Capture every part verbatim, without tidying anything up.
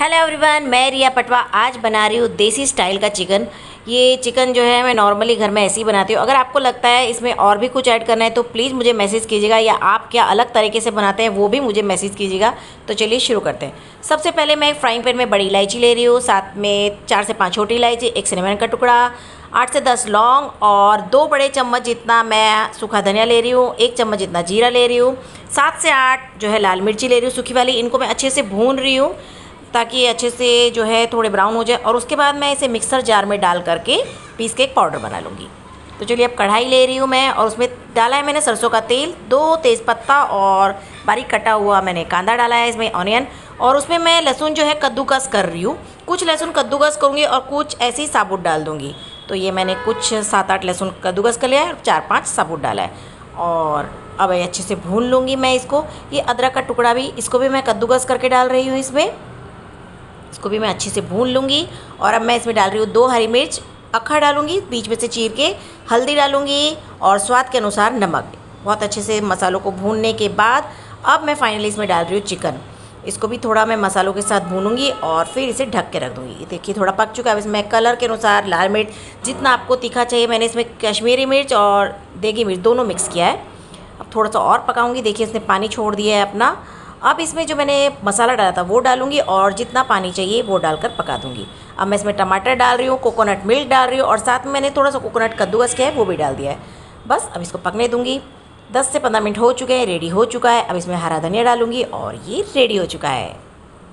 Hello everyone, मैं रिया पटवा आज बना रही हूँ देसी स्टाइल का चिकन। ये चिकन जो है मैं नॉर्मली घर में ऐसे ही बनाती हूँ। अगर आपको लगता है इसमें और भी कुछ ऐड करना है तो प्लीज़ मुझे मैसेज कीजिएगा, या आप क्या अलग तरीके से बनाते हैं वो भी मुझे मैसेज कीजिएगा। तो चलिए शुरू करते हैं। सबसे पहले मैं एक फ्राइंग पैन में बड़ी इलायची ले रही हूँ, साथ में चार से पाँच छोटी इलायची, एक सिनेमन का टुकड़ा, आठ से दस लौंग और दो बड़े चम्मच जितना मैं सूखा धनिया ले रही हूँ, एक चम्मच जितना जीरा ले रही हूँ, सात से आठ जो है लाल मिर्ची ले रही हूँ सूखी वाली। इनको मैं अच्छे से भून रही हूँ ताकि ये अच्छे से जो है थोड़े ब्राउन हो जाए, और उसके बाद मैं इसे मिक्सर जार में डाल करके पीस के एक पाउडर बना लूँगी। तो चलिए अब कढ़ाई ले रही हूँ मैं, और उसमें डाला है मैंने सरसों का तेल, दो तेज़पत्ता और बारीक कटा हुआ मैंने कांदा डाला है, इसमें ऑनियन, और उसमें मैं लहसुन जो है कद्दूकस कर रही हूँ। कुछ लहसुन कद्दूकस करूँगी और कुछ ऐसे ही साबुत डाल दूँगी। तो ये मैंने कुछ सात आठ लहसुन कद्दूकस कर लिया है और चार पाँच साबुत डाला है, और अब अच्छे से भून लूँगी मैं इसको। ये अदरक का टुकड़ा भी, इसको भी मैं कद्दूकस करके डाल रही हूँ इसमें, इसको भी मैं अच्छे से भून लूँगी। और अब मैं इसमें डाल रही हूँ दो हरी मिर्च अक्खा डालूँगी बीच में से चीर के, हल्दी डालूँगी और स्वाद के अनुसार नमक। बहुत अच्छे से मसालों को भूनने के बाद अब मैं फाइनली इसमें डाल रही हूँ चिकन। इसको भी थोड़ा मैं मसालों के साथ भूनूंगी और फिर इसे ढक के रख दूँगी। देखिए थोड़ा पक चुका है। इसमें कलर के अनुसार लाल मिर्च जितना आपको तीखा चाहिए, मैंने इसमें कश्मीरी मिर्च और देगी मिर्च दोनों मिक्स किया है। अब थोड़ा सा और पकाऊँगी। देखिए इसने पानी छोड़ दिया है अपना। अब इसमें जो मैंने मसाला डाला था वो डालूंगी और जितना पानी चाहिए वो डालकर पका दूंगी। अब मैं इसमें टमाटर डाल रही हूँ, कोकोनट मिल्क डाल रही हूँ, और साथ में मैंने थोड़ा सा कोकोनट कद्दूकस किया है वो भी डाल दिया है। बस अब इसको पकने दूंगी। दस से पंद्रह मिनट हो चुके हैं, रेडी हो चुका है। अब इसमें हरा धनिया डालूंगी और ये रेडी हो चुका है।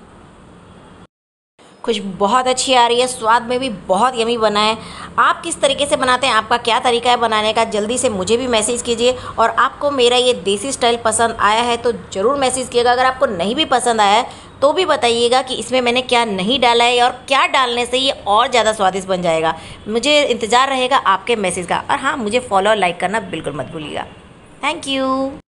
खुशबू बहुत अच्छी आ रही है, स्वाद में भी बहुत यमी बना है। आप किस तरीके से बनाते हैं, आपका क्या तरीका है बनाने का, जल्दी से मुझे भी मैसेज कीजिए। और आपको मेरा ये देसी स्टाइल पसंद आया है तो ज़रूर मैसेज कीजिएगा। अगर आपको नहीं भी पसंद आया है तो भी बताइएगा कि इसमें मैंने क्या नहीं डाला है और क्या डालने से ये और ज़्यादा स्वादिष्ट बन जाएगा। मुझे इंतज़ार रहेगा आपके मैसेज का। और हाँ, मुझे फॉलो और लाइक करना बिल्कुल मत भूलिएगा। Thank you.